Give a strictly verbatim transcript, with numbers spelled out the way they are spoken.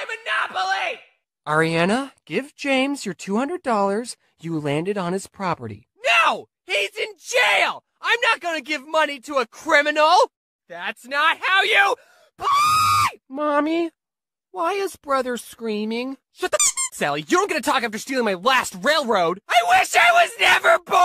Monopoly! Ariana, give James your two hundred dollars. You landed on his property. No! He's in jail! I'm not gonna give money to a criminal! That's not how you play! Mommy, why is brother screaming? Shut the Sally, you don't get to talk after stealing my last railroad! I wish I was never born!